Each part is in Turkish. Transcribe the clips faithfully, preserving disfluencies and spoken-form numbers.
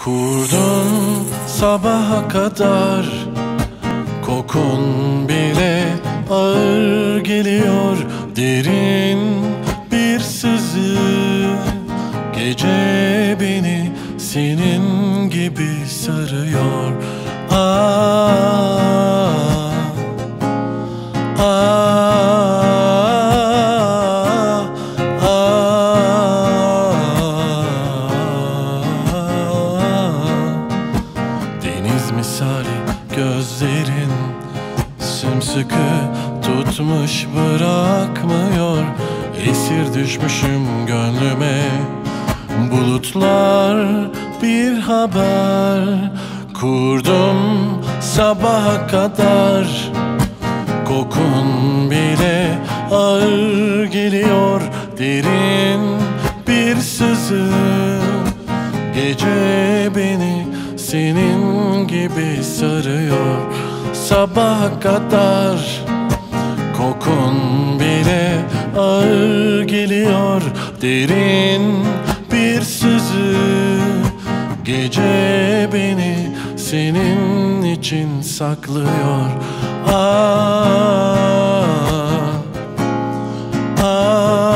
Kurdun sabaha kadar, kokun bile ağır geliyor. Derin bir sızı gece beni senin gibi sarıyor. Ah, ah, ah. Deniz misali gözlerin sımsıkı tutmuş bırakmıyor. Esir düşmüşüm gönlüme, bulutlar bir haber. Kurdum sabaha kadar, kokun bile ağır geliyor. Derin bir sızı gece beni senin gibi sarıyor. Sabaha kadar kokun bile ağır geliyor. Derin bir sızı gece beni senin için saklıyor. Ah, ah,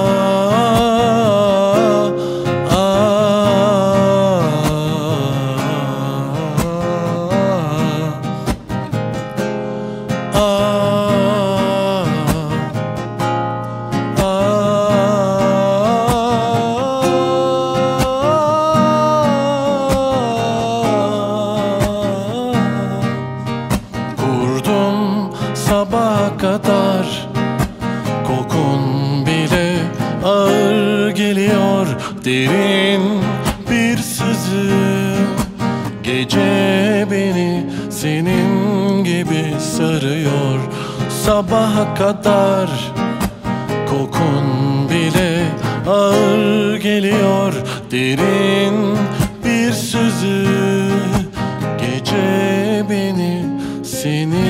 sabaha kadar, kokun bile ağır geliyor. Derin bir sızı gece beni senin gibi sarıyor. Sabaha kadar kokun bile ağır geliyor. Derin bir sızı gece beni senin